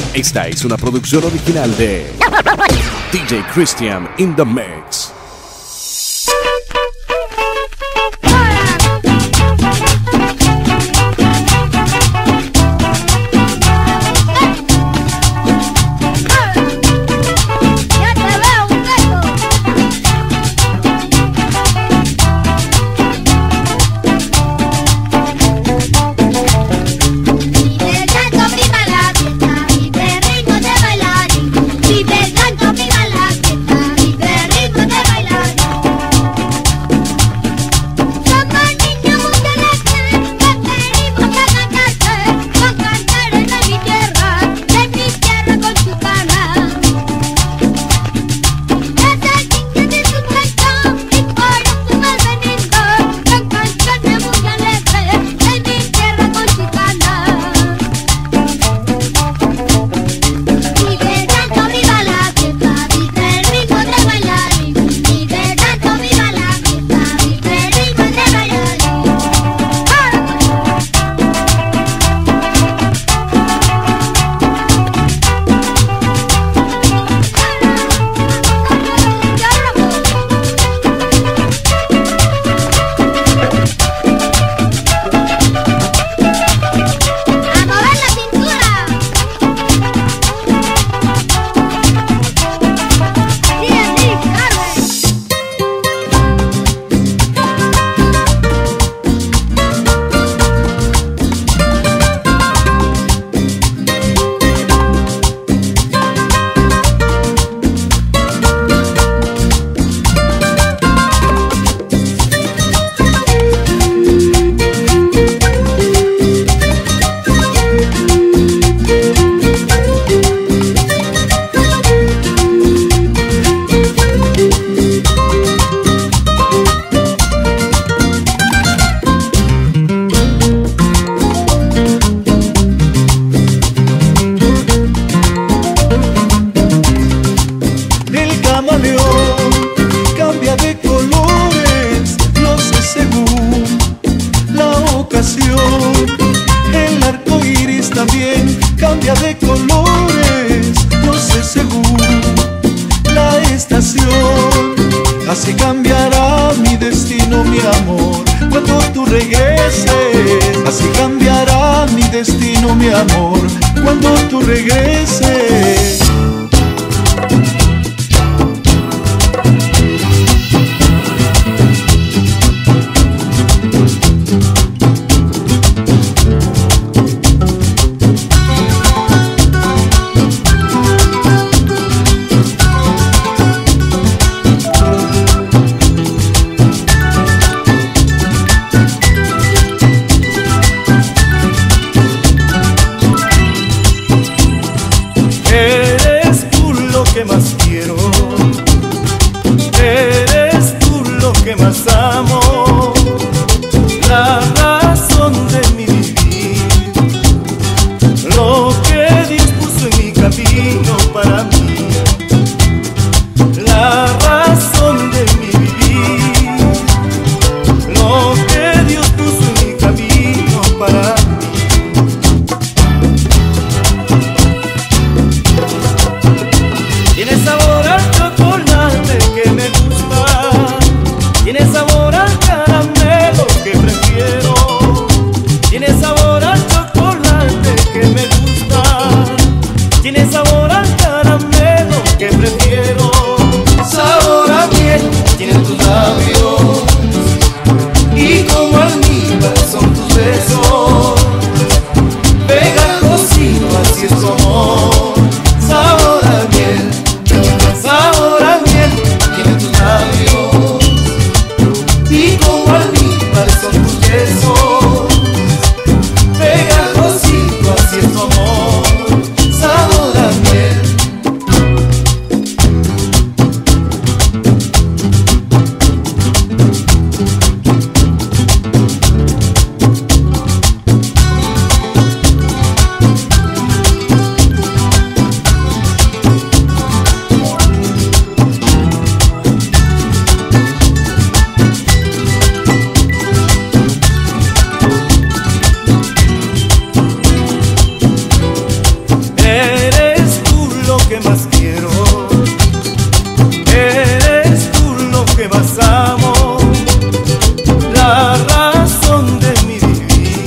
Esta es una producción original de DJ Christian in the Mix. El arco iris también cambia de colores, no sé según la estación. Así cambiará mi destino, mi amor, cuando tú regreses. Así cambiará mi destino, mi amor, cuando tú regreses. más quiero. Eres tú lo que más amo, la razón de mi vivir,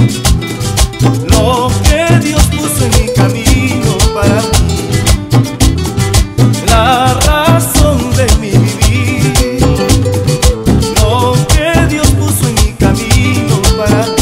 lo que Dios puso en mi camino para mí, la razón de mi vivir, lo que Dios puso en mi camino para mí.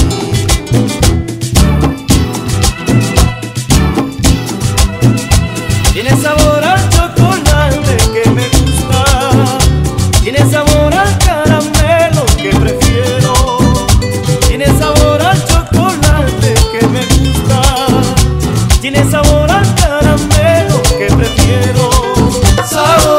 Tiene sabor al chocolate que me gusta, tiene sabor al caramelo que prefiero, tiene sabor al chocolate que me gusta, tiene sabor al caramelo que prefiero. Sabor